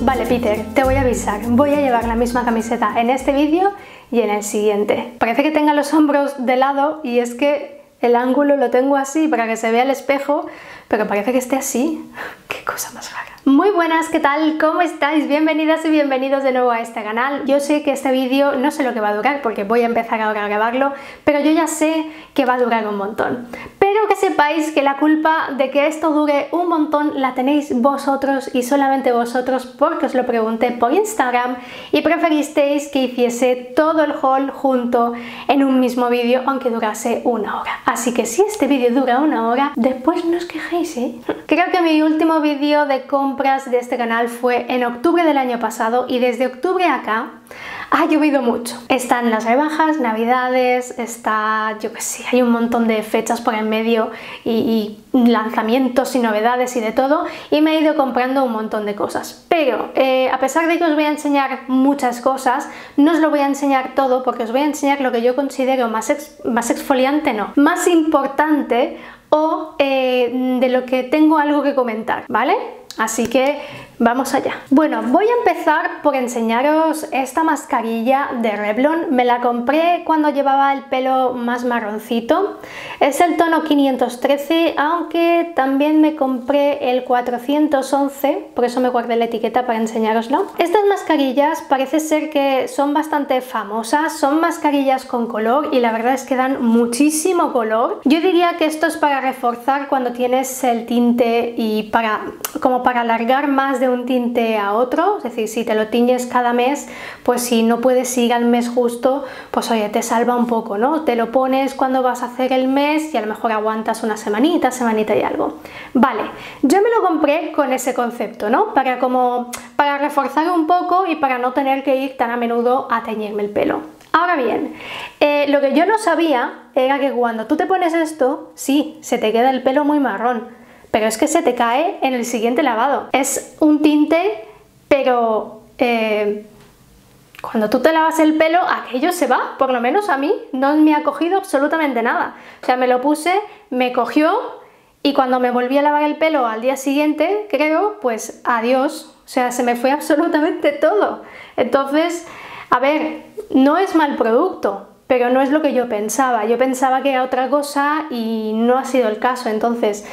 Vale, Peter, te voy a avisar, voy a llevar la misma camiseta en este vídeo y en el siguiente. Parece que tenga los hombros de lado y es que el ángulo lo tengo así para que se vea el espejo, pero parece que esté así. Qué cosa más rara. Muy buenas, ¿qué tal? ¿Cómo estáis? Bienvenidas y bienvenidos de nuevo a este canal. Yo sé que este vídeo no sé lo que va a durar porque voy a empezar ahora a grabarlo, pero yo ya sé que va a durar un montón. Pero que sepáis que la culpa de que esto dure un montón la tenéis vosotros y solamente vosotros, porque os lo pregunté por Instagram y preferisteis que hiciese todo el haul junto en un mismo vídeo, aunque durase una hora. Así que si este vídeo dura una hora, después no os quejéis, ¿eh? Creo que mi último vídeo de compras de este canal fue en octubre del año pasado y desde octubre acá ha llovido mucho. Están las rebajas, navidades, está, yo que sé, hay un montón de fechas por en medio y lanzamientos y novedades y de todo, y me he ido comprando un montón de cosas. Pero a pesar de que os voy a enseñar muchas cosas, no os lo voy a enseñar todo porque os voy a enseñar lo que yo considero más exfoliante, no, más importante o de lo que tengo algo que comentar, ¿vale? Así que vamos allá. Bueno, voy a empezar por enseñaros esta mascarilla de Revlon. Me la compré cuando llevaba el pelo más marroncito. Es el tono 513, aunque también me compré el 411, por eso me guardé la etiqueta para enseñároslo. Estas mascarillas parece ser que son bastante famosas, son mascarillas con color y la verdad es que dan muchísimo color. Yo diría que esto es para reforzar cuando tienes el tinte y como para alargar más de un tinte a otro, es decir, si te lo tiñes cada mes, pues si no puedes ir al mes justo, pues oye, te salva un poco, ¿no? Te lo pones cuando vas a hacer el mes y a lo mejor aguantas una semanita y algo. Vale, yo me lo compré con ese concepto, ¿no? Para reforzar un poco y para no tener que ir tan a menudo a teñirme el pelo. Ahora bien, lo que yo no sabía era que cuando tú te pones esto, sí, se te queda el pelo muy marrón, pero es que se te cae en el siguiente lavado. Es un tinte, pero cuando tú te lavas el pelo, aquello se va. Por lo menos a mí no me ha cogido absolutamente nada. O sea, me lo puse, me cogió y cuando me volví a lavar el pelo al día siguiente, creo, pues adiós. O sea, se me fue absolutamente todo. Entonces, a ver, no es mal producto, pero no es lo que yo pensaba. Yo pensaba que era otra cosa y no ha sido el caso. Entonces,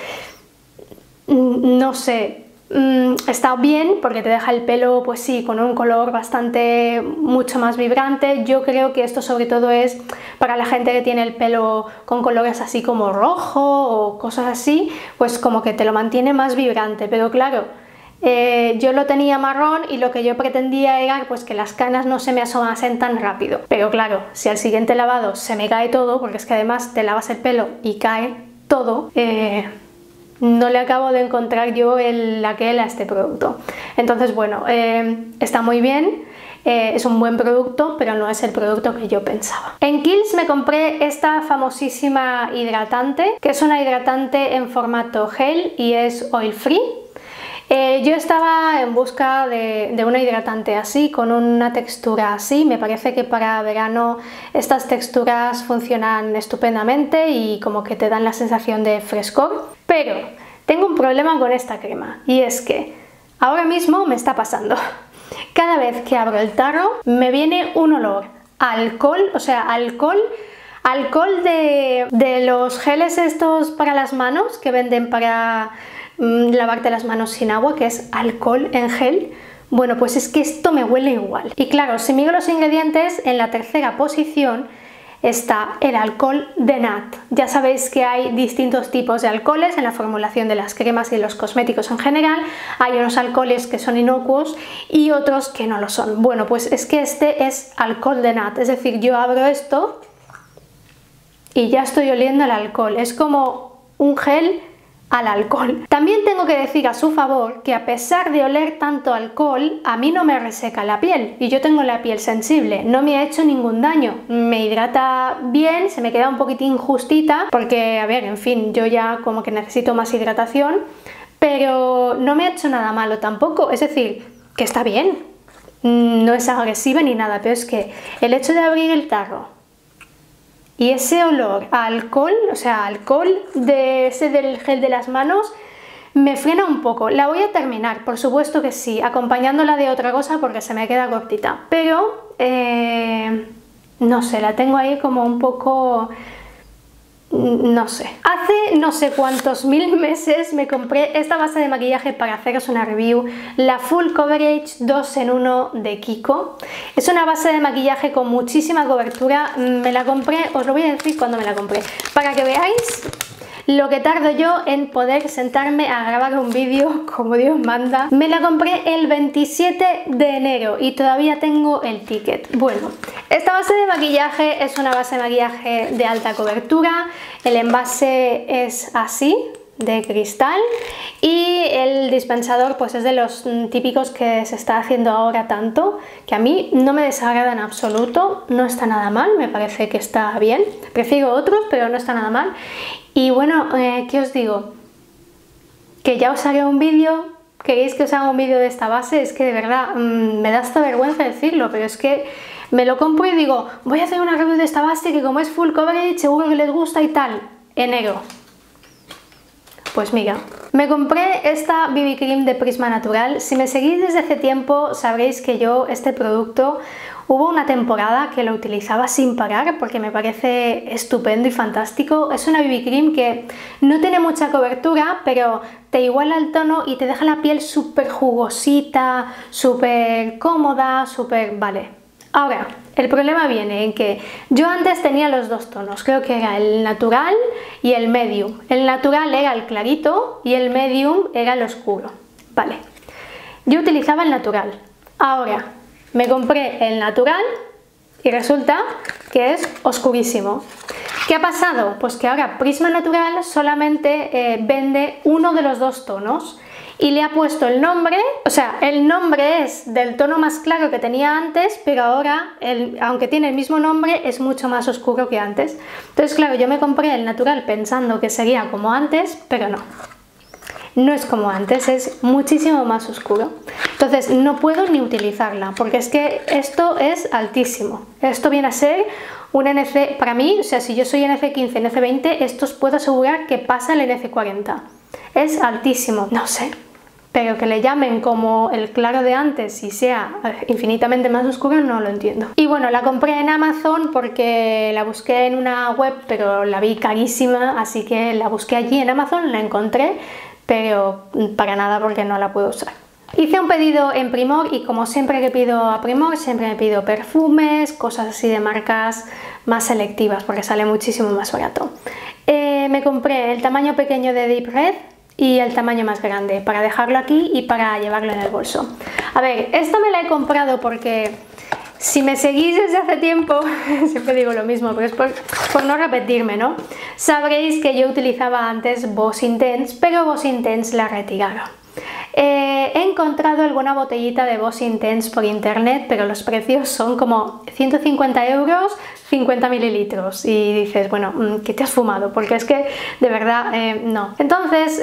no sé, está bien porque te deja el pelo, pues sí, con un color mucho más vibrante. Yo creo que esto sobre todo es para la gente que tiene el pelo con colores así como rojo o cosas así, pues como que te lo mantiene más vibrante, pero claro, yo lo tenía marrón y lo que yo pretendía era pues que las canas no se me asomasen tan rápido, pero claro, si al siguiente lavado se me cae todo, porque es que además te lavas el pelo y cae todo, no le acabo de encontrar yo el aquel a este producto. Entonces bueno, está muy bien, es un buen producto, pero no es el producto que yo pensaba. En Kiehl's me compré esta famosísima hidratante, que es una hidratante en formato gel y es oil free. Yo estaba en busca de una hidratante así, con una textura así. Me parece que para verano estas texturas funcionan estupendamente y como que te dan la sensación de frescor. Pero tengo un problema con esta crema y es que ahora mismo me está pasando. Cada vez que abro el tarro me viene un olor a alcohol, o sea, alcohol de los geles estos para las manos que venden para lavarte las manos sin agua, que es alcohol en gel. Bueno, pues es que esto me huele igual. Y claro, si miro los ingredientes, en la tercera posición está el alcohol de nat. Ya sabéis que hay distintos tipos de alcoholes en la formulación de las cremas y de los cosméticos en general. Hay unos alcoholes que son inocuos y otros que no lo son. Bueno, pues es que este es alcohol de nat, es decir, yo abro esto y ya estoy oliendo el alcohol. Es como un gel al alcohol. También tengo que decir a su favor que a pesar de oler tanto alcohol, a mí no me reseca la piel y yo tengo la piel sensible, no me ha hecho ningún daño, me hidrata bien, se me queda un poquitín justita porque, a ver, en fin, yo ya como que necesito más hidratación, pero no me ha hecho nada malo tampoco, es decir, que está bien, no es agresiva ni nada, pero es que el hecho de abrir el tarro y ese olor a alcohol, o sea, alcohol del gel de las manos, me frena un poco. La voy a terminar, por supuesto que sí, acompañándola de otra cosa porque se me queda cortita, pero no sé, la tengo ahí como un poco... no sé. Hace no sé cuántos mil meses me compré esta base de maquillaje para haceros una review, la Full Coverage 2 en 1 de Kiko. Es una base de maquillaje con muchísima cobertura. Me la compré, os lo voy a decir cuando me la compré, para que veáis lo que tardo yo en poder sentarme a grabar un vídeo como Dios manda. Me la compré el 27 de enero y todavía tengo el ticket. Bueno, esta base de maquillaje es una base de maquillaje de alta cobertura. El envase es así, de cristal, y el dispensador pues es de los típicos que se está haciendo ahora tanto, que a mí no me desagrada en absoluto, no está nada mal, me parece que está bien. Prefiero otros, pero no está nada mal. Y bueno, ¿qué os digo? Que ya os haré un vídeo. ¿Queréis que os haga un vídeo de esta base? Es que de verdad me da hasta vergüenza decirlo, pero es que me lo compro y digo, voy a hacer una review de esta base que como es full coverage seguro que les gusta y tal. Enero. Pues mira, me compré esta BB Cream de Prisma Natural. Si me seguís desde hace tiempo sabréis que yo este producto hubo una temporada que lo utilizaba sin parar porque me parece estupendo y fantástico. Es una BB Cream que no tiene mucha cobertura, pero te iguala el tono y te deja la piel súper jugosita, súper cómoda, súper... vale. Ahora, el problema viene en que yo antes tenía los dos tonos, creo que era el natural y el medium. El natural era el clarito y el medium era el oscuro. Vale, yo utilizaba el natural. Ahora, me compré el natural y resulta que es oscurísimo. ¿Qué ha pasado? Pues que ahora Prisma Natural solamente vende uno de los dos tonos. Y le ha puesto el nombre, o sea, el nombre es del tono más claro que tenía antes, pero ahora, aunque tiene el mismo nombre, es mucho más oscuro que antes. Entonces, claro, yo me compré el natural pensando que sería como antes, pero no. No es como antes, es muchísimo más oscuro. Entonces, no puedo ni utilizarla, porque es que esto es altísimo. Esto viene a ser un NC, para mí, o sea, si yo soy NC15, NC20, esto os puedo asegurar que pasa el NC40. Es altísimo, no sé. Pero que le llamen como el claro de antes y sea infinitamente más oscuro, no lo entiendo. Y bueno, la compré en Amazon porque la busqué en una web, pero la vi carísima, así que la busqué allí en Amazon, la encontré, pero para nada porque no la puedo usar. Hice un pedido en Primor y como siempre que pido a Primor, siempre me pido perfumes, cosas así de marcas más selectivas porque sale muchísimo más barato. Me compré el tamaño pequeño de Deep Red y el tamaño más grande para dejarlo aquí y para llevarlo en el bolso. A ver, esta me la he comprado porque si me seguís desde hace tiempo, siempre digo lo mismo, pero es por no repetirme, ¿no? Sabréis que yo utilizaba antes Boss Intense, pero Boss Intense la retiraron. He encontrado alguna botellita de Boss Intense por internet, pero los precios son como 150 euros, 50 mililitros y dices, bueno, ¿qué te has fumado? Porque es que de verdad no. Entonces,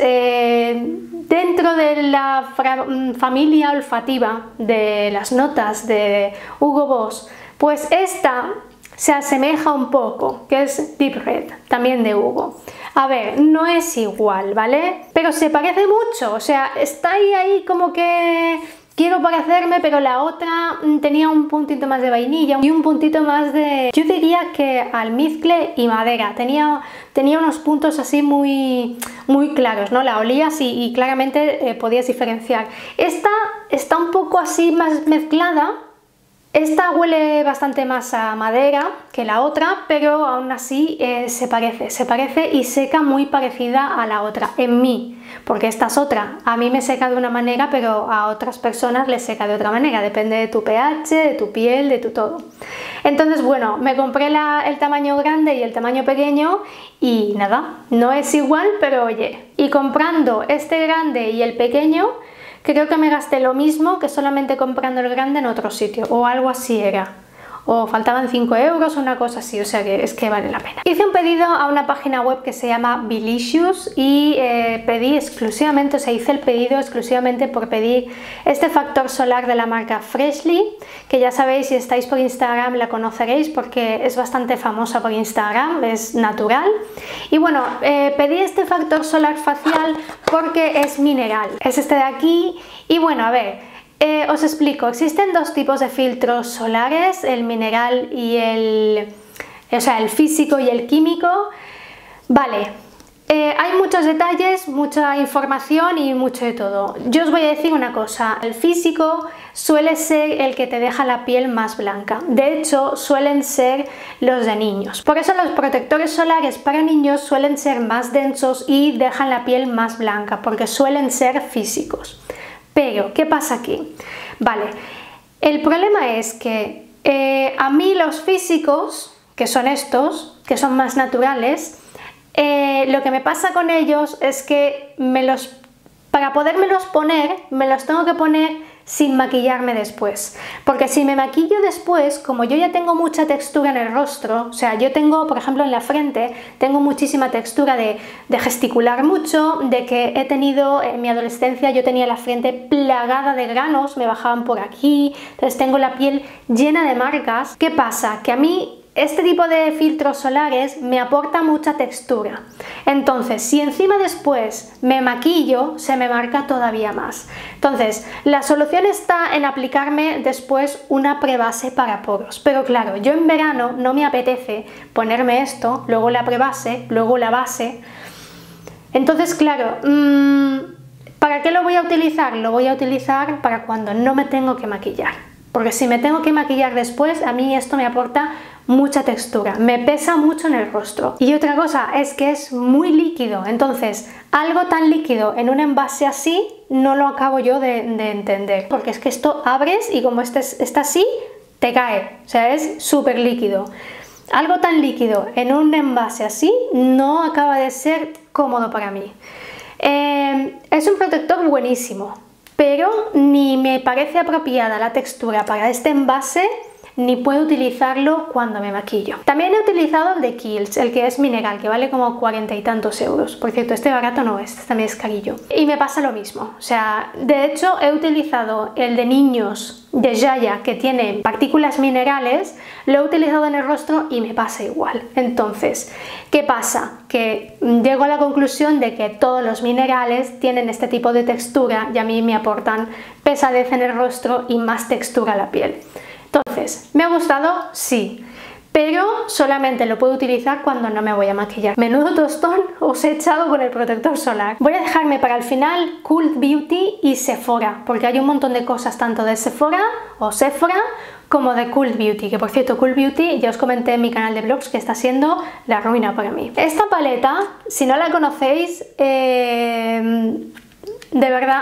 dentro de la familia olfativa de las notas de Hugo Boss, pues esta se asemeja un poco, que es Deep Red, también de Hugo. A ver, no es igual, ¿vale? Pero se parece mucho, o sea, está ahí como que quiero parecerme, pero la otra tenía un puntito más de vainilla y un puntito más de... yo diría que almizcle y madera, tenía unos puntos así muy claros, ¿no? La olías y claramente podías diferenciar. Esta está un poco así más mezclada. Esta huele bastante más a madera que la otra, pero aún así se parece y seca muy parecida a la otra, en mí, porque esta es otra. A mí me seca de una manera, pero a otras personas les seca de otra manera, depende de tu pH, de tu piel, de tu todo. Entonces, bueno, me compré el tamaño grande y el tamaño pequeño y nada, no es igual, pero oye, y comprando este grande y el pequeño, creo que me gasté lo mismo que solamente comprando el grande en otro sitio, o algo así era. o faltaban 5 euros, una cosa así, o sea que es que vale la pena. Hice un pedido a una página web que se llama Belicious y pedí exclusivamente, o sea, hice el pedido exclusivamente por pedir este factor solar de la marca Freshly, que ya sabéis, si estáis por Instagram la conoceréis porque es bastante famosa por Instagram, es natural. Y bueno, pedí este factor solar facial porque es mineral, es este de aquí. Y bueno, a ver, os explico, existen dos tipos de filtros solares, el mineral y el físico y el químico. Vale, hay muchos detalles, mucha información y mucho de todo. Yo os voy a decir una cosa, el físico suele ser el que te deja la piel más blanca. De hecho, suelen ser los de niños. Por eso los protectores solares para niños suelen ser más densos y dejan la piel más blanca, porque suelen ser físicos. Pero, ¿qué pasa aquí? Vale, el problema es que a mí los físicos, que son estos, que son más naturales, lo que me pasa con ellos es que para podérmelos poner, me los tengo que poner sin maquillarme después, porque si me maquillo después, como yo ya tengo mucha textura en el rostro, o sea, yo tengo, por ejemplo, en la frente, tengo muchísima textura de gesticular mucho, de que he tenido, en mi adolescencia yo tenía la frente plagada de granos, me bajaban por aquí, entonces tengo la piel llena de marcas. ¿Qué pasa? Que a mí este tipo de filtros solares me aporta mucha textura, entonces si encima después me maquillo se me marca todavía más. Entonces la solución está en aplicarme después una prebase para poros, pero claro, yo en verano no me apetece ponerme esto, luego la prebase, luego la base. Entonces claro, ¿para qué lo voy a utilizar? Lo voy a utilizar para cuando no me tengo que maquillar, porque si me tengo que maquillar después, a mí esto me aporta mucha textura, me pesa mucho en el rostro. Y otra cosa es que es muy líquido, entonces algo tan líquido en un envase así no lo acabo yo de entender, porque es que esto abres y como está así, te cae, o sea, es súper líquido. Algo tan líquido en un envase así no acaba de ser cómodo para mí. Es un protector buenísimo, pero ni me parece apropiada la textura para este envase, ni puedo utilizarlo cuando me maquillo. También he utilizado el de Kiehl's, el que es mineral, que vale como 40 y tantos euros. Por cierto, este barato no es, este también es carillo. Y me pasa lo mismo, o sea, de hecho he utilizado el de niños de Jaya, que tiene partículas minerales, lo he utilizado en el rostro y me pasa igual. Entonces, ¿qué pasa? Que llego a la conclusión de que todos los minerales tienen este tipo de textura y a mí me aportan pesadez en el rostro y más textura a la piel. Entonces, ¿me ha gustado? Sí, pero solamente lo puedo utilizar cuando no me voy a maquillar. Menudo tostón os he echado con el protector solar. Voy a dejarme para el final Cult Beauty y Sephora, porque hay un montón de cosas tanto de Sephora o Sephora como de Cult Beauty, que por cierto Cult Beauty ya os comenté en mi canal de vlogs que está siendo la ruina para mí. Esta paleta, si no la conocéis, de verdad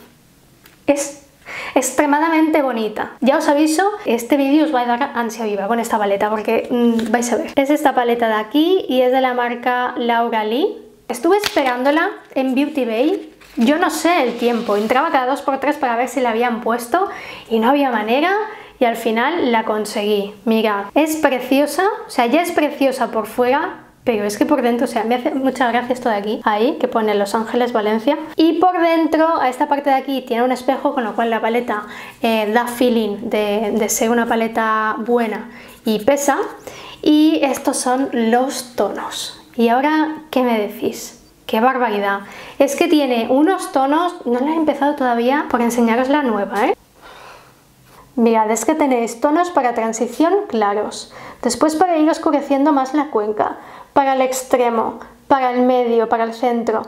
es extremadamente bonita. Ya os aviso, este vídeo os va a dar ansia viva con esta paleta porque vais a ver. Es esta paleta de aquí y es de la marca Laura Lee. Estuve esperándola en Beauty Bay, yo no sé el tiempo, entraba cada 2x3 para ver si la habían puesto y no había manera y al final la conseguí. Mirad, es preciosa, o sea, ya es preciosa por fuera, pero es que por dentro, o sea, me hace mucha gracia esto de aquí, ahí, que pone Los Ángeles, Valencia. Y por dentro, a esta parte de aquí, tiene un espejo, con lo cual la paleta da feeling de ser una paleta buena y pesa. Y estos son los tonos. Y ahora, ¿qué me decís? ¡Qué barbaridad! Es que tiene unos tonos, no la he empezado todavía por enseñaros la nueva, ¿eh? Mirad, es que tenéis tonos para transición claros, después para ir oscureciendo más la cuenca, para el extremo, para el medio, para el centro.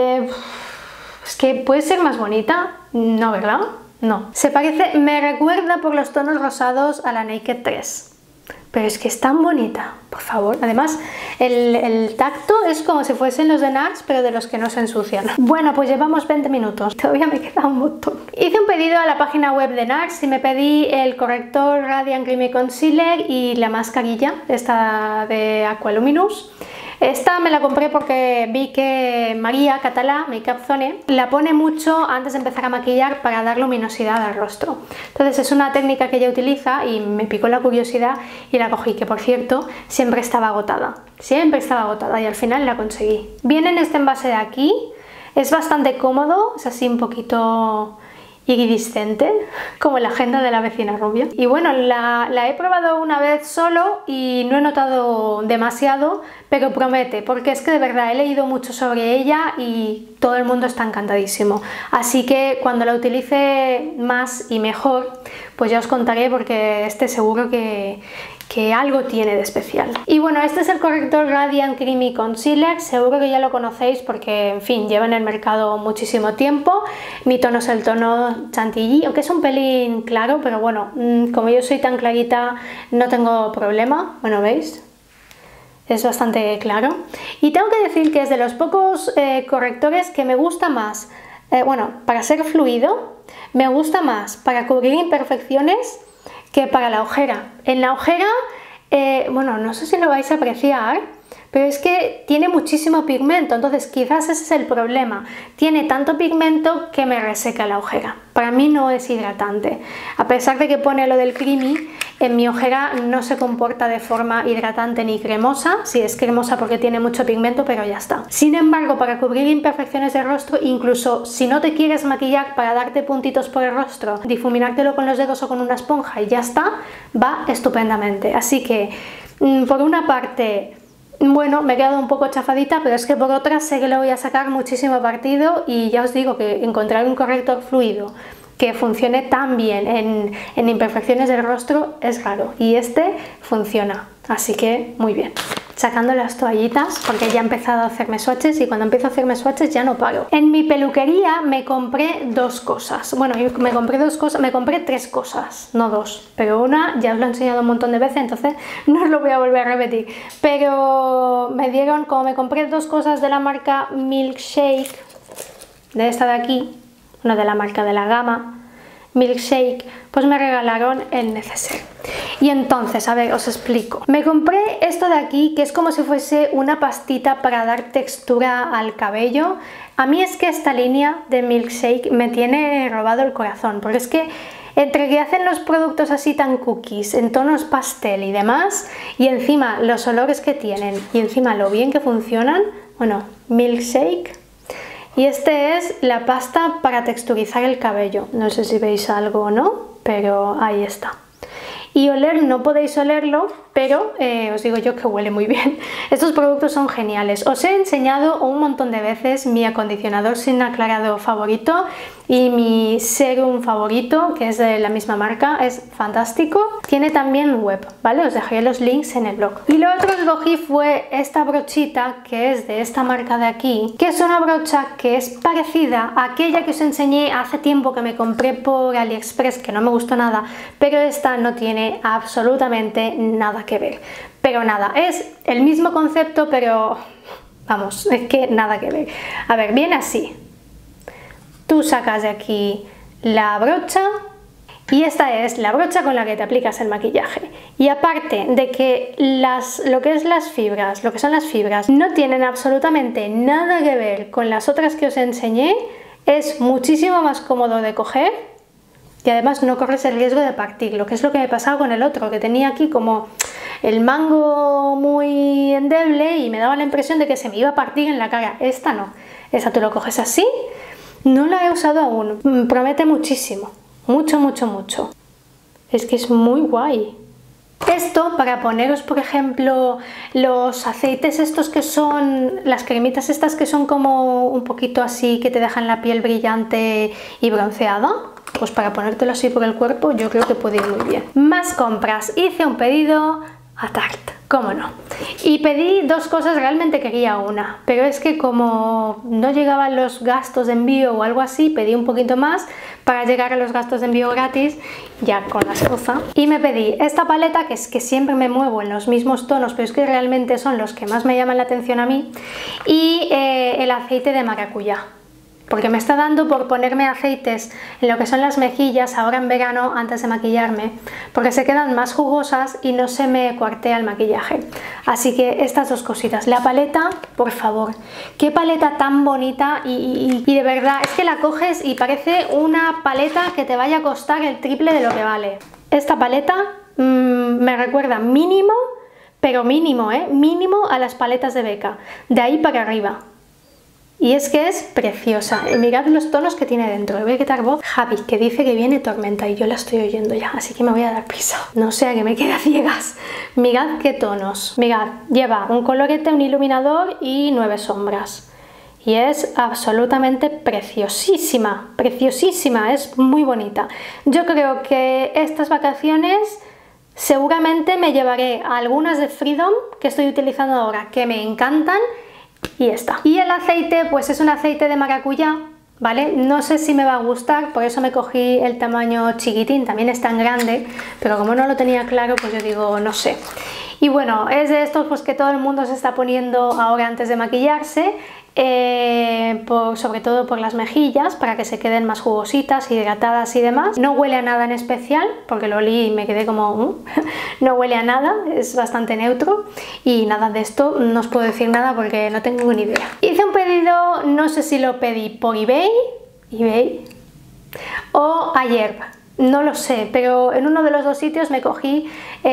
Es que puede ser más bonita, ¿no, verdad? No. Se parece, me recuerda por los tonos rosados a la Naked 3. Pero es que es tan bonita, por favor. Además, el tacto es como si fuesen los de NARS, pero de los que no se ensucian. Bueno, pues llevamos 20 minutos. Todavía me queda un montón. Hice un pedido a la página web de NARS y me pedí el corrector Radiant Creamy Concealer y la mascarilla, esta de Aqualuminous. Esta me la compré porque vi que María Catalá, Makeup Zone, la pone mucho antes de empezar a maquillar para dar luminosidad al rostro. Entonces es una técnica que ella utiliza y me picó la curiosidad y la cogí, que por cierto siempre estaba agotada y al final la conseguí. Viene en este envase de aquí, es bastante cómodo, es así un poquito iridiscente, como la agenda de la vecina rubia. Y bueno, la he probado una vez solo y no he notado demasiado, pero promete, porque es que de verdad he leído mucho sobre ella y todo el mundo está encantadísimo. Así que cuando la utilice más y mejor, pues ya os contaré, porque este seguro que algo tiene de especial. Y bueno, este es el corrector Radiant Creamy Concealer. Seguro que ya lo conocéis porque, en fin, lleva en el mercado muchísimo tiempo. Mi tono es el tono Chantilly, aunque es un pelín claro, pero bueno, como yo soy tan clarita no tengo problema. Bueno, ¿veis? Es bastante claro. Y tengo que decir que es de los pocos correctores que me gusta más, bueno, para ser fluido, me gusta más para cubrir imperfecciones que para la ojera. En la ojera, bueno, no sé si lo vais a apreciar, pero es que tiene muchísimo pigmento, entonces quizás ese es el problema. Tiene tanto pigmento que me reseca la ojera. Para mí no es hidratante. A pesar de que pone lo del creamy, en mi ojera no se comporta de forma hidratante ni cremosa. Sí, es cremosa porque tiene mucho pigmento, pero ya está. Sin embargo, para cubrir imperfecciones de rostro, incluso si no te quieres maquillar para darte puntitos por el rostro, difuminártelo con los dedos o con una esponja y ya está, va estupendamente. Así que, por una parte, bueno, me he quedado un poco chafadita, pero es que por otra sé que le voy a sacar muchísimo partido y ya os digo que encontrar un corrector fluido que funcione tan bien en imperfecciones del rostro es raro y este funciona, así que muy bien. Sacando las toallitas porque ya he empezado a hacerme swatches y cuando empiezo a hacerme swatches ya no paro. En mi peluquería me compré dos cosas. Bueno, me compré tres cosas, no dos, pero una ya os lo he enseñado un montón de veces, entonces no os lo voy a volver a repetir. Pero me dieron, como me compré dos cosas de la marca Milkshake, de esta de aquí, una de la marca de la gama Milkshake, pues me regalaron el neceser. Y entonces, a ver, os explico. Me compré esto de aquí, que es como si fuese una pastita para dar textura al cabello. A mí es que esta línea de Milkshake me tiene robado el corazón, porque es que entre que hacen los productos así tan cookies, en tonos pastel y demás, y encima los olores que tienen, y encima lo bien que funcionan, bueno, Milkshake. Y este es la pasta para texturizar el cabello. No sé si veis algo o no, pero ahí está. Y oler, no podéis olerlo, pero os digo yo que huele muy bien. Estos productos son geniales. Os he enseñado un montón de veces mi acondicionador sin aclarado favorito y mi serum favorito, que es de la misma marca, es fantástico. Tiene también web, ¿vale? Os dejaré los links en el blog. Y lo otro que cogí fue esta brochita, que es de esta marca de aquí, que es una brocha que es parecida a aquella que os enseñé hace tiempo que me compré por AliExpress, que no me gustó nada, pero esta no tiene absolutamente nada que ver. Pero nada, es el mismo concepto, pero vamos, es que nada que ver. A ver, viene así. Tú sacas de aquí la brocha y esta es la brocha con la que te aplicas el maquillaje. Y aparte de que lo que son las fibras no tienen absolutamente nada que ver con las otras que os enseñé, es muchísimo más cómodo de coger y además no corres el riesgo de partirlo, que es lo que me pasaba con el otro, que tenía aquí como el mango muy endeble y me daba la impresión de que se me iba a partir en la cara. Esta no, esta tú lo coges así. No la he usado aún, promete muchísimo, mucho, mucho, mucho. Es que es muy guay. Esto para poneros, por ejemplo, los aceites estos que son, las cremitas estas que son como un poquito así, que te dejan la piel brillante y bronceada, pues para ponértelo así por el cuerpo yo creo que puede ir muy bien. Más compras, hice un pedido a Tarte, cómo no. Y pedí dos cosas, realmente quería una, pero es que como no llegaban los gastos de envío o algo así, pedí un poquito más para llegar a los gastos de envío gratis, ya con la excusa. Y me pedí esta paleta, que es que siempre me muevo en los mismos tonos, pero es que realmente son los que más me llaman la atención a mí, y el aceite de maracuyá. porque me está dando por ponerme aceites en lo que son las mejillas ahora en verano antes de maquillarme, porque se quedan más jugosas y no se me cuartea el maquillaje. Así que estas dos cositas. La paleta, por favor, qué paleta tan bonita y de verdad es que la coges y parece una paleta que te vaya a costar el triple de lo que vale. Esta paleta me recuerda mínimo, pero mínimo, mínimo a las paletas de Becca, de ahí para arriba. Y es que es preciosa. Mirad los tonos que tiene dentro. Le voy a quitar voz. Javi, que dice que viene tormenta y yo la estoy oyendo ya, así que me voy a dar prisa. No sea que me quede a ciegas. Mirad qué tonos. Mirad, lleva un colorete, un iluminador y 9 sombras. Y es absolutamente preciosísima, preciosísima, es muy bonita. Yo creo que estas vacaciones seguramente me llevaré a algunas de Freedom que estoy utilizando ahora, que me encantan. Y esta. Y el aceite, pues es un aceite de maracuyá, ¿vale? No sé si me va a gustar, por eso me cogí el tamaño chiquitín, también es tan grande, pero como no lo tenía claro, pues yo digo, no sé. Y bueno, es de estos pues que todo el mundo se está poniendo ahora antes de maquillarse, sobre todo por las mejillas, para que se queden más jugositas, hidratadas y demás. No huele a nada en especial, porque lo olí y me quedé como... no huele a nada, es bastante neutro y nada de esto, no os puedo decir nada porque no tengo ni idea. Hice un pedido, no sé si lo pedí por eBay o ayer. No lo sé, pero en uno de los dos sitios me cogí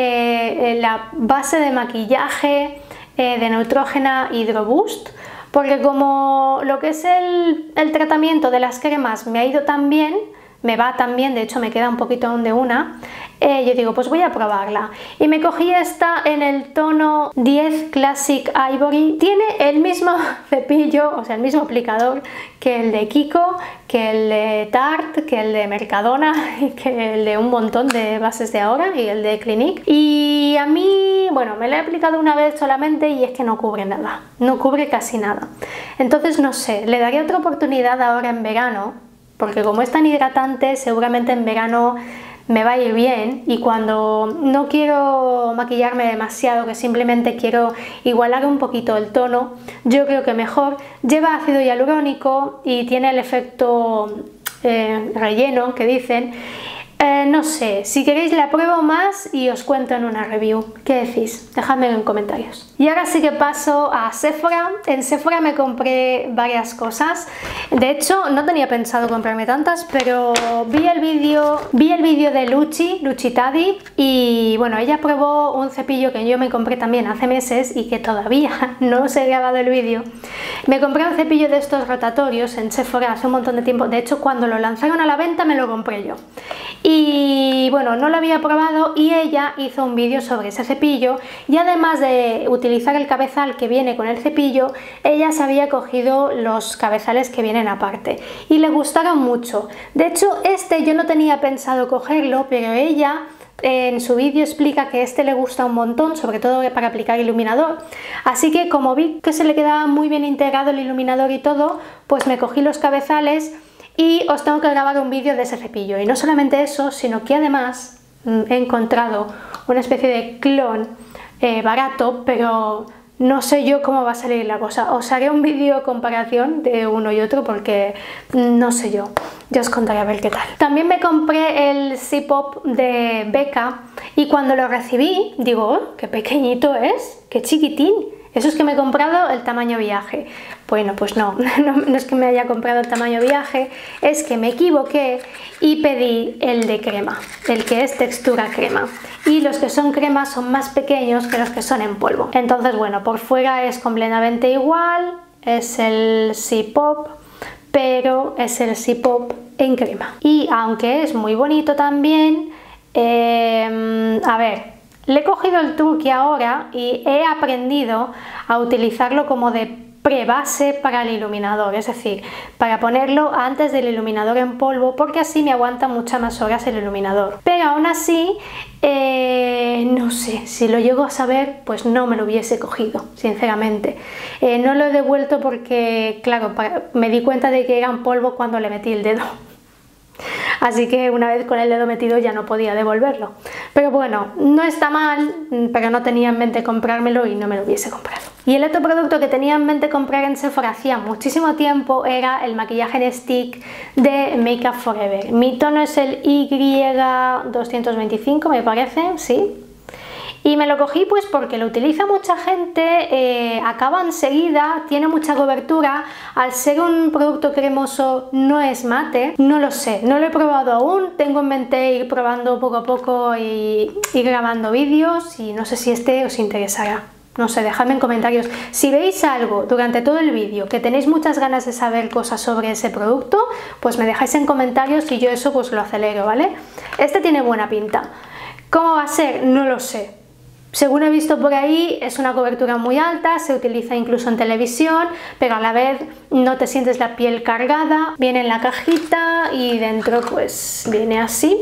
la base de maquillaje de Neutrógena Hydro Boost, porque como lo que es el tratamiento de las cremas me ha ido tan bien, me va tan bien, de hecho me queda un poquito aún de una, yo digo pues voy a probarla y me cogí esta en el tono 10 Classic Ivory. Tiene el mismo cepillo, o sea el mismo aplicador que el de Kiko, que el de Tarte, que el de Mercadona y que el de un montón de bases de ahora y el de Clinique. Y a mí, bueno, me lo he aplicado una vez solamente y es que no cubre nada, no cubre casi nada. Entonces no sé, le daré otra oportunidad ahora en verano, porque como es tan hidratante seguramente en verano me va a ir bien, y cuando no quiero maquillarme demasiado, que simplemente quiero igualar un poquito el tono, yo creo que mejor. Lleva ácido hialurónico y tiene el efecto relleno que dicen. No sé, si queréis la pruebo más y os cuento en una review. ¿Qué decís? Dejadmelo en comentarios. Y ahora sí que paso a Sephora. En Sephora me compré varias cosas. De hecho, no tenía pensado comprarme tantas, pero vi el vídeo de Luchi Tadi, y bueno, ella probó un cepillo que yo me compré también hace meses y que todavía no os he grabado el vídeo. Me compré un cepillo de estos rotatorios en Sephora hace un montón de tiempo. De hecho, cuando lo lanzaron a la venta me lo compré yo. Y bueno, no lo había probado y ella hizo un vídeo sobre ese cepillo, y además de utilizar el cabezal que viene con el cepillo, ella se había cogido los cabezales que vienen aparte y le gustaron mucho. De hecho, este yo no tenía pensado cogerlo, pero ella en su vídeo explica que este le gusta un montón, sobre todo para aplicar iluminador. Así que como vi que se le quedaba muy bien integrado el iluminador y todo, pues me cogí los cabezales. Y os tengo que grabar un vídeo de ese cepillo. Y no solamente eso, sino que además he encontrado una especie de clon barato, pero no sé yo cómo va a salir la cosa. Os haré un vídeo comparación de uno y otro porque no sé yo. Ya os contaré a ver qué tal. También me compré el C-Pop de Becca y cuando lo recibí digo, oh, qué pequeñito es, qué chiquitín. Eso es que me he comprado el tamaño viaje. Bueno, pues no es que me haya comprado el tamaño viaje, es que me equivoqué y pedí el de crema, el que es textura crema. Y los que son crema son más pequeños que los que son en polvo. Entonces, bueno, por fuera es completamente igual, es el C-Pop, pero es el C-Pop en crema. Y aunque es muy bonito también, a ver... Le he cogido el truque ahora y he aprendido a utilizarlo como de prebase para el iluminador, es decir, para ponerlo antes del iluminador en polvo, porque así me aguanta muchas más horas el iluminador. Pero aún así, no sé, si lo llego a saber, pues no me lo hubiese cogido, sinceramente. No lo he devuelto porque, claro, me di cuenta de que era en polvo cuando le metí el dedo. Así que una vez con el dedo metido ya no podía devolverlo. Pero bueno, no está mal, pero no tenía en mente comprármelo y no me lo hubiese comprado. Y el otro producto que tenía en mente comprar en Sephora hacía muchísimo tiempo era el maquillaje en stick de Make Up For Ever. Mi tono es el Y225, me parece, sí. Y me lo cogí pues porque lo utiliza mucha gente, acaba enseguida, tiene mucha cobertura, al ser un producto cremoso no es mate, no lo sé, no lo he probado aún, tengo en mente ir probando poco a poco y ir grabando vídeos y no sé si este os interesará. No sé, dejadme en comentarios. Si veis algo durante todo el vídeo que tenéis muchas ganas de saber cosas sobre ese producto, pues me dejáis en comentarios y yo eso pues lo acelero, ¿vale? Este tiene buena pinta. ¿Cómo va a ser? No lo sé. Según he visto por ahí, es una cobertura muy alta, se utiliza incluso en televisión, pero a la vez no te sientes la piel cargada. Viene en la cajita y dentro pues viene así,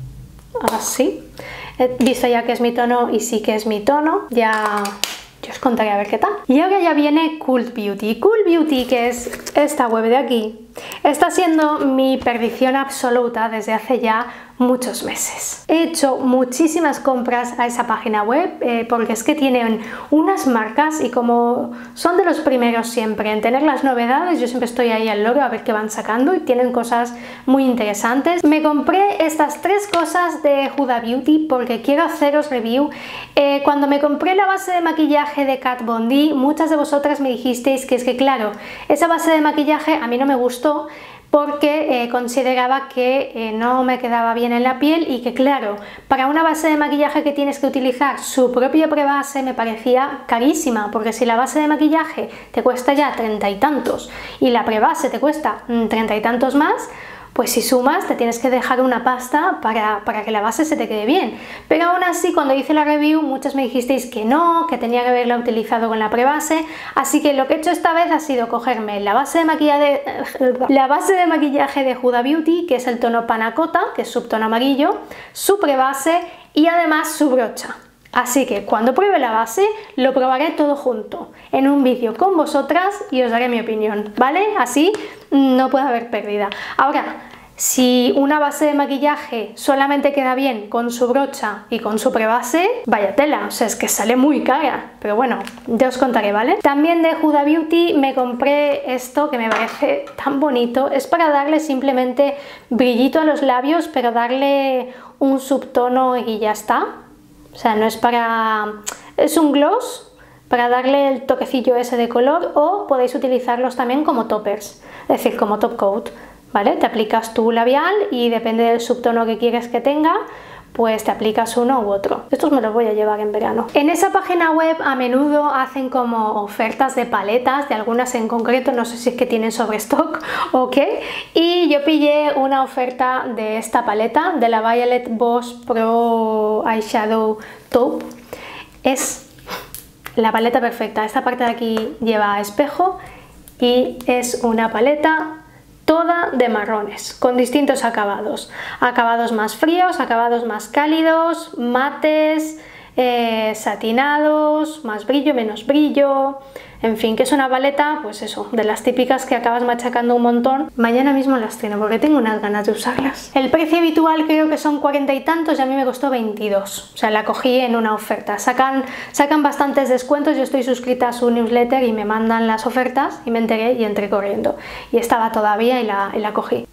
así. He visto ya que es mi tono y sí que es mi tono, ya os contaré a ver qué tal. Y ahora ya viene Cult Beauty. Cult Beauty, que es esta web de aquí, está siendo mi perdición absoluta desde hace ya muchos meses. He hecho muchísimas compras a esa página web porque es que tienen unas marcas y como son de los primeros siempre en tener las novedades, yo siempre estoy ahí al loro a ver qué van sacando y tienen cosas muy interesantes. Me compré estas tres cosas de Huda Beauty porque quiero haceros review. Cuando me compré la base de maquillaje de Kat Von D, muchas de vosotras me dijisteis que es que claro, esa base de maquillaje a mí no me gustó porque consideraba que no me quedaba bien en la piel y que claro, para una base de maquillaje que tienes que utilizar su propia prebase me parecía carísima, porque si la base de maquillaje te cuesta ya 30 y tantos y la prebase te cuesta 30 y tantos más, pues si sumas te tienes que dejar una pasta para que la base se te quede bien. Pero aún así, cuando hice la review, muchas me dijisteis que no, que tenía que haberla utilizado con la prebase, así que lo que he hecho esta vez ha sido cogerme la base de maquillaje de Huda Beauty, que es el tono Panna Cotta, que es subtono amarillo, su prebase y además su brocha. Así que cuando pruebe la base lo probaré todo junto en un vídeo con vosotras y os daré mi opinión, ¿vale? Así no puede haber pérdida. Ahora, si una base de maquillaje solamente queda bien con su brocha y con su prebase, vaya tela, o sea, es que sale muy cara, pero bueno, ya os contaré, ¿vale? También de Huda Beauty me compré esto que me parece tan bonito, es para darle simplemente brillito a los labios, pero darle un subtono y ya está. O sea, no es para... es un gloss para darle el toquecillo ese de color, o podéis utilizarlos también como toppers, es decir, como top coat, ¿vale? Te aplicas tu labial y depende del subtono que quieres que tenga, pues te aplicas uno u otro. Estos me los voy a llevar en verano. En esa página web a menudo hacen como ofertas de paletas, de algunas en concreto, no sé si es que tienen sobre stock o qué, y yo pillé una oferta de esta paleta, de la Violet Boss Pro Eyeshadow Taupe. Es la paleta perfecta. Esta parte de aquí lleva espejo y es una paleta toda de marrones, con distintos acabados. Acabados más fríos, acabados más cálidos, mates, satinados, más brillo, menos brillo. En fin, que es una paleta, pues eso, de las típicas que acabas machacando un montón. Mañana mismo las estreno porque tengo unas ganas de usarlas. El precio habitual creo que son 40 y tantos y a mí me costó 22. O sea, la cogí en una oferta. Sacan bastantes descuentos. Yo estoy suscrita a su newsletter y me mandan las ofertas y me enteré y entré corriendo. Y estaba todavía y la cogí.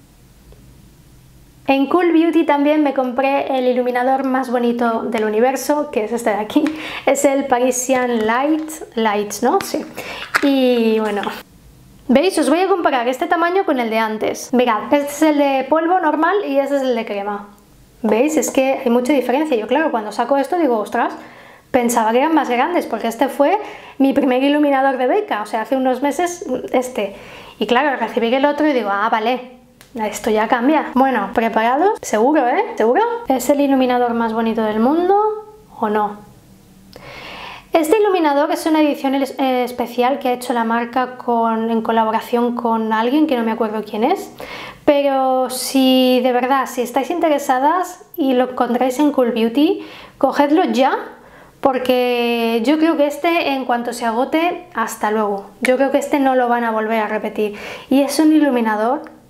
En Cult Beauty también me compré el iluminador más bonito del universo, que es este de aquí. Es el Parisian Lights, ¿no? Sí. Y bueno, ¿veis? Os voy a comparar este tamaño con el de antes. Mirad, este es el de polvo normal y este es el de crema. ¿Veis? Es que hay mucha diferencia. Yo claro, cuando saco esto digo, ostras, pensaba que eran más grandes porque este fue mi primer iluminador de beca. O sea, hace unos meses este. Y claro, recibí el otro y digo, ah, vale. Esto ya cambia. Bueno, ¿preparados? ¿Seguro, ¿Seguro? ¿Es el iluminador más bonito del mundo o no? Este iluminador es una edición especial que ha hecho la marca en colaboración con alguien que no me acuerdo quién es. Pero si de verdad, si estáis interesadas y lo encontráis en Cult Beauty, cogedlo ya, porque yo creo que este, en cuanto se agote, hasta luego. Yo creo que este no lo van a volver a repetir. Y es un iluminador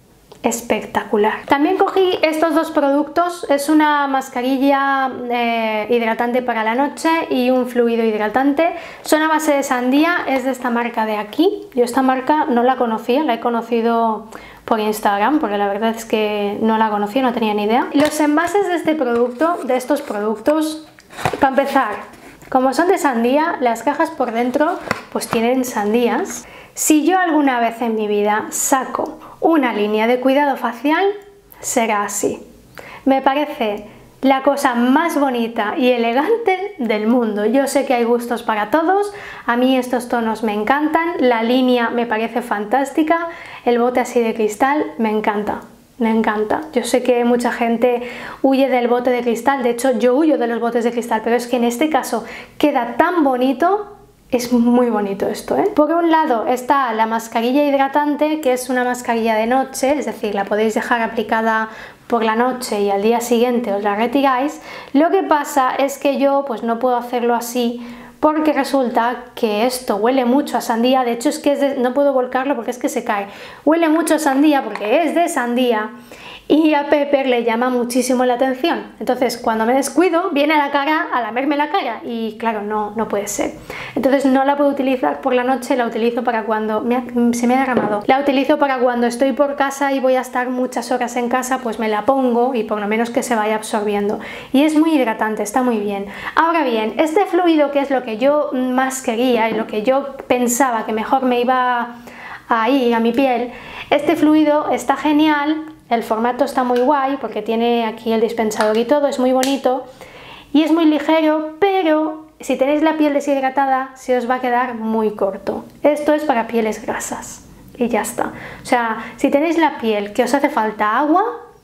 espectacular. También cogí estos dos productos, es una mascarilla hidratante para la noche y un fluido hidratante, son a base de sandía, es de esta marca de aquí. Yo esta marca no la conocía, la he conocido por Instagram, porque la verdad es que no la conocía, no tenía ni idea. Los envases de este producto, de estos productos, para empezar, como son de sandía, las cajas por dentro pues tienen sandías. Si yo alguna vez en mi vida saco una línea de cuidado facial, será así. Me parece la cosa más bonita y elegante del mundo. Yo sé que hay gustos para todos, a mí estos tonos me encantan, la línea me parece fantástica, el bote así de cristal me encanta. Me encanta. Yo sé que mucha gente huye del bote de cristal, de hecho yo huyo de los botes de cristal, pero es que en este caso queda tan bonito. Es muy bonito esto, ¿eh? Por un lado está la mascarilla hidratante, que es una mascarilla de noche, es decir, la podéis dejar aplicada por la noche y al día siguiente os la retiráis. Lo que pasa es que yo pues no puedo hacerlo así porque resulta que esto huele mucho a sandía, de hecho es que no puedo volcarlo porque es que se cae. Huele mucho a sandía porque es de sandía y a Pepper le llama muchísimo la atención. Entonces cuando me descuido viene a la cara a lamerme la cara y claro, no puede ser. Entonces no la puedo utilizar por la noche, la utilizo para cuando se me ha derramado. La utilizo para cuando estoy por casa y voy a estar muchas horas en casa, pues me la pongo y por lo menos que se vaya absorbiendo. Y es muy hidratante, está muy bien. Ahora bien, este fluido, que es lo que yo más quería y lo que yo pensaba que mejor me iba a ir a mi piel, este fluido está genial. El formato está muy guay porque tiene aquí el dispensador y todo, es muy bonito y es muy ligero, pero si tenéis la piel deshidratada se os va a quedar muy corto. Esto es para pieles grasas y ya está. O sea, si tenéis la piel que os hace falta agua,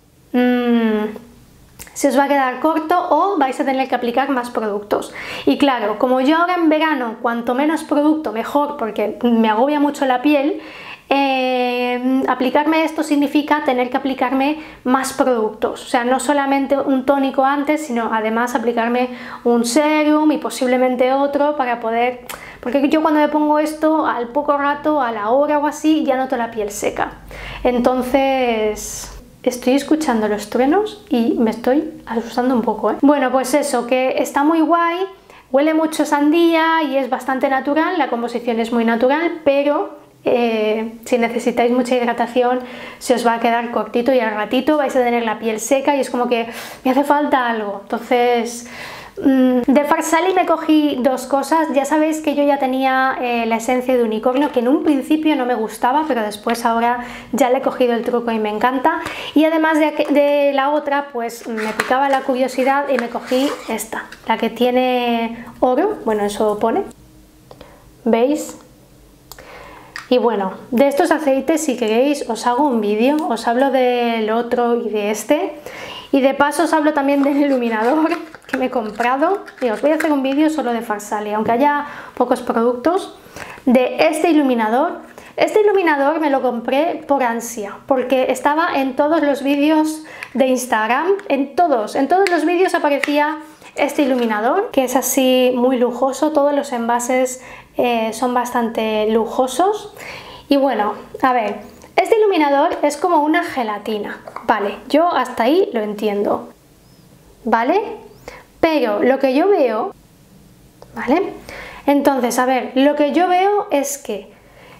se os va a quedar corto o vais a tener que aplicar más productos. Y claro, como yo ahora en verano cuanto menos producto mejor porque me agobia mucho la piel, aplicarme esto significa tener que aplicarme más productos, o sea, no solamente un tónico antes, sino además aplicarme un serum y posiblemente otro para poder, porque yo cuando me pongo esto al poco rato, a la hora o así, ya noto la piel seca. Entonces estoy escuchando los truenos y me estoy asustando un poco, ¿eh? Bueno, pues eso, que está muy guay, huele mucho sandía y es bastante natural, la composición es muy natural, pero si necesitáis mucha hidratación se os va a quedar cortito y al ratito vais a tener la piel seca y es como que me hace falta algo. Entonces de Farsali me cogí dos cosas. Ya sabéis que yo ya tenía la esencia de unicornio, que en un principio no me gustaba, pero después ahora ya le he cogido el truco y me encanta. Y además de la otra, pues me picaba la curiosidad y me cogí esta, la que tiene oro, bueno, eso pone, ¿veis? Y bueno, de estos aceites, si queréis, os hago un vídeo, os hablo del otro y de este. Y de paso os hablo también del iluminador que me he comprado. Y os voy a hacer un vídeo solo de Farsali, aunque haya pocos productos, de este iluminador. Este iluminador me lo compré por ansia, porque estaba en todos los vídeos de Instagram, en todos los vídeos aparecía este iluminador, que es así muy lujoso, todos los envases son bastante lujosos. Y bueno, a ver, este iluminador es como una gelatina, vale, yo hasta ahí lo entiendo, vale, pero lo que yo veo, vale, entonces, a ver, lo que yo veo es que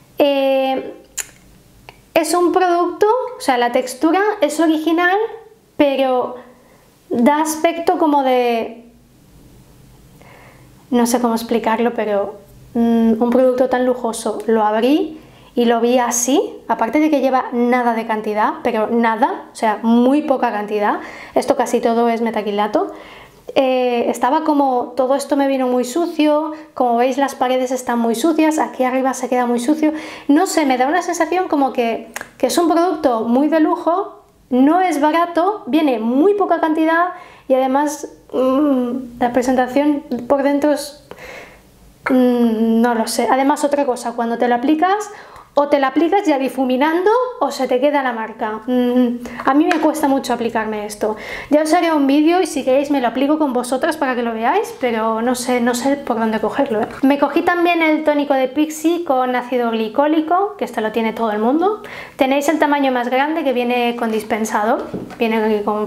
es un producto, o sea, la textura es original, pero da aspecto como de, no sé cómo explicarlo, pero un producto tan lujoso, lo abrí y lo vi así, aparte de que lleva nada de cantidad, pero nada, o sea, muy poca cantidad, esto casi todo es metaquilato. Estaba como, todo esto me vino muy sucio, como veis las paredes están muy sucias, aquí arriba se queda muy sucio, no sé, me da una sensación como que es un producto muy de lujo, no es barato, viene muy poca cantidad y además la presentación por dentro es, no lo sé. Además, otra cosa, cuando te lo aplicas o te la aplicas ya difuminando o se te queda la marca. A mí me cuesta mucho aplicarme esto. Ya os haré un vídeo y si queréis me lo aplico con vosotras para que lo veáis, pero no sé por dónde cogerlo, ¿eh? Me cogí también el tónico de Pixi con ácido glicólico, que este lo tiene todo el mundo. Tenéis el tamaño más grande que viene con dispensador, viene aquí con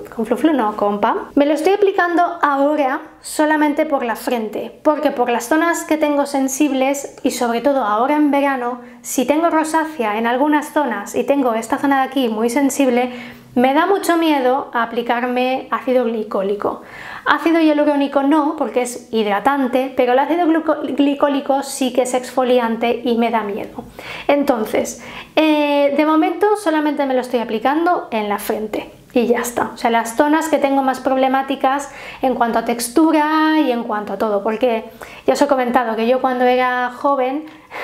con PAM. Me lo estoy aplicando ahora solamente por la frente, porque por las zonas que tengo sensibles y sobre todo ahora en verano, si tengo rosácea en algunas zonas y tengo esta zona de aquí muy sensible, me da mucho miedo a aplicarme ácido glicólico. Ácido hialurónico no, porque es hidratante, pero el ácido glicólico sí que es exfoliante y me da miedo. Entonces, de momento solamente me lo estoy aplicando en la frente. Y ya está, o sea, las zonas que tengo más problemáticas en cuanto a textura y en cuanto a todo, porque ya os he comentado que yo cuando era joven,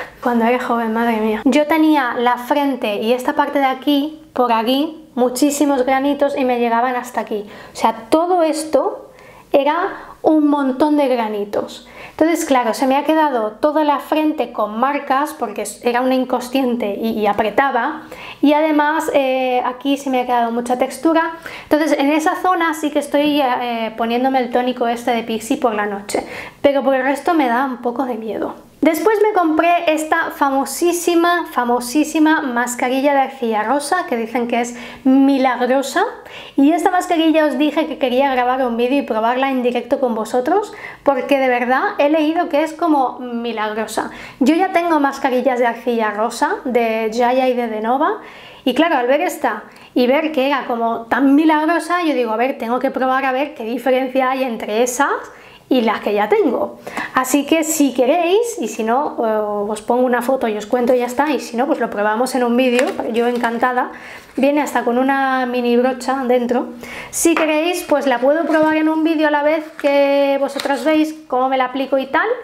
madre mía, yo tenía la frente y esta parte de aquí, por aquí, muchísimos granitos y me llegaban hasta aquí, o sea, todo esto era un montón de granitos. Entonces, claro, se me ha quedado toda la frente con marcas porque era una inconsciente y apretaba, y además aquí se me ha quedado mucha textura. Entonces, en esa zona sí que estoy poniéndome el tónico este de Pixi por la noche, pero por el resto me da un poco de miedo. Después me compré esta famosísima mascarilla de arcilla rosa, que dicen que es milagrosa, y esta mascarilla os dije que quería grabar un vídeo y probarla en directo con vosotros, porque de verdad he leído que es como milagrosa. Yo ya tengo mascarillas de arcilla rosa, de Jaya y de Denova, y claro, al ver esta y ver que era como tan milagrosa, yo digo, a ver, tengo que probar a ver qué diferencia hay entre esas y las que ya tengo. Así que si queréis, y si no, os pongo una foto y os cuento y ya está, y si no, pues lo probamos en un vídeo, yo encantada. Viene hasta con una mini brocha dentro. Si queréis, pues la puedo probar en un vídeo a la vez que vosotros veis cómo me la aplico y tal,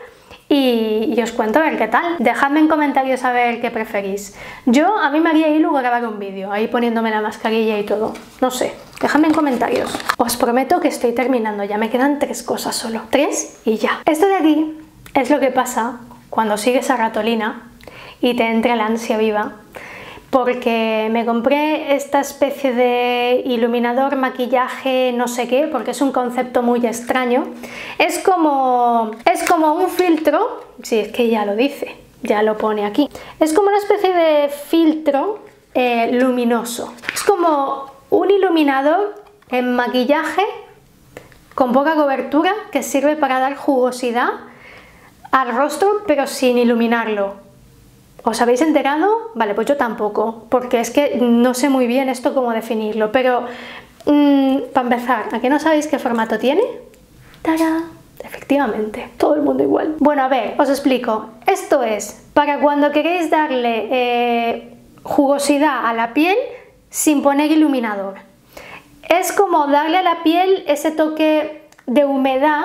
y os cuento a ver qué tal. Dejadme en comentarios a ver qué preferís. A mí me haría ilusión grabar un vídeo, ahí poniéndome la mascarilla y todo, no sé. Dejadme en comentarios. Os prometo que estoy terminando, ya me quedan 3 cosas solo. 3 y ya. Esto de aquí es lo que pasa cuando sigues a Ratolina y te entra la ansia viva, porque me compré esta especie de iluminador, maquillaje, no sé qué, porque es un concepto muy extraño. Es como un filtro, sí, es que ya lo dice, ya lo pone aquí. Es como una especie de filtro luminoso. Es como un iluminador en maquillaje con poca cobertura que sirve para dar jugosidad al rostro pero sin iluminarlo. ¿Os habéis enterado? Vale, pues yo tampoco, porque es que no sé muy bien esto cómo definirlo, pero para empezar, ¿a qué no sabéis qué formato tiene? ¡Tarán! Efectivamente, todo el mundo igual. Bueno, a ver, os explico. Esto es para cuando queréis darle jugosidad a la piel sin poner iluminador. Es como darle a la piel ese toque de humedad,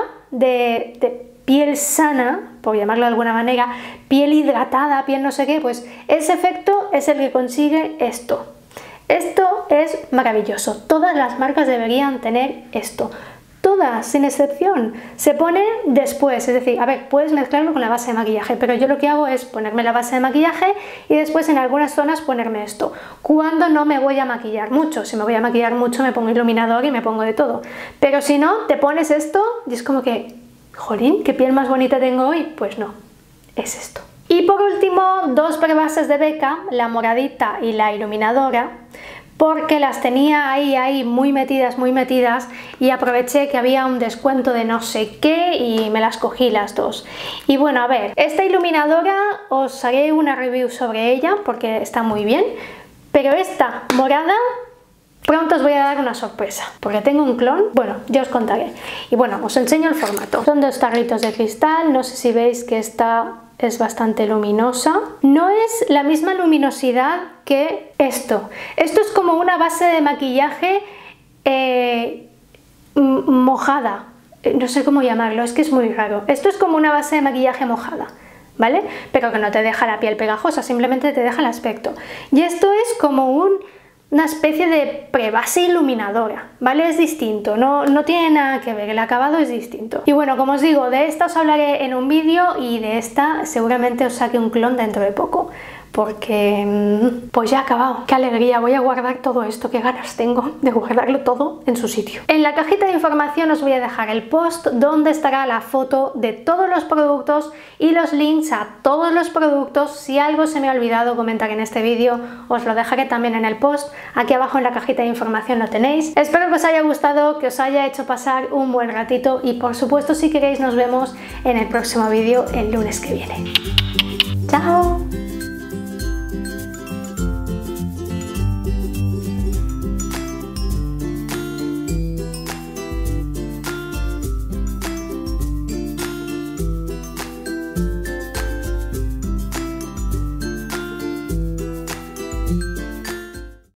de piel sana, por llamarlo de alguna manera, piel hidratada, piel no sé qué, pues ese efecto es el que consigue esto. Esto es maravilloso. Todas las marcas deberían tener esto. Todas, sin excepción. Se pone después, es decir, a ver, puedes mezclarlo con la base de maquillaje, pero yo lo que hago es ponerme la base de maquillaje y después en algunas zonas ponerme esto. Cuando no me voy a maquillar mucho, si me voy a maquillar mucho me pongo iluminador y me pongo de todo. Pero si no, te pones esto y es como que, jolín, qué piel más bonita tengo hoy. Pues no, es esto. Y por último, 2 prebases de Becca, la moradita y la iluminadora, porque las tenía ahí muy metidas y aproveché que había un descuento de no sé qué y me las cogí las 2. Y bueno, a ver, esta iluminadora os haré una review sobre ella porque está muy bien, pero esta morada pronto os voy a dar una sorpresa porque tengo un clon, bueno, ya os contaré. Y bueno, os enseño el formato. Son 2 tarritos de cristal, no sé si veis que esta es bastante luminosa. No es la misma luminosidad que esto. Esto es como una base de maquillaje mojada. No sé cómo llamarlo, es que es muy raro. Esto es como una base de maquillaje mojada, ¿vale? Pero que no te deja la piel pegajosa, simplemente te deja el aspecto. Y esto es como una especie de prebase iluminadora, ¿vale? Es distinto, no tiene nada que ver, el acabado es distinto. Y bueno, como os digo, de esta os hablaré en un vídeo y de esta seguramente os saque un clon dentro de poco, porque pues ya ha acabado. ¡Qué alegría! Voy a guardar todo esto, qué ganas tengo de guardarlo todo en su sitio. En la cajita de información os voy a dejar el post donde estará la foto de todos los productos y los links a todos los productos. Si algo se me ha olvidado comentar en este vídeo, os lo dejaré también en el post. Aquí abajo en la cajita de información lo tenéis. Espero que os haya gustado, que os haya hecho pasar un buen ratito y por supuesto, si queréis, nos vemos en el próximo vídeo el lunes que viene. ¡Chao!